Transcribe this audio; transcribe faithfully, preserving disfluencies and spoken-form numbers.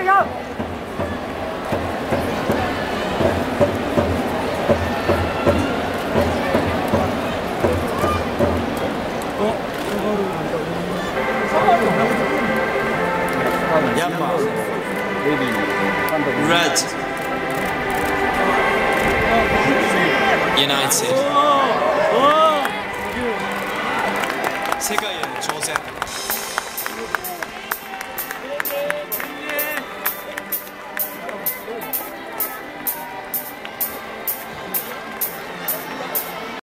ヤンマーRed United 世界への挑戦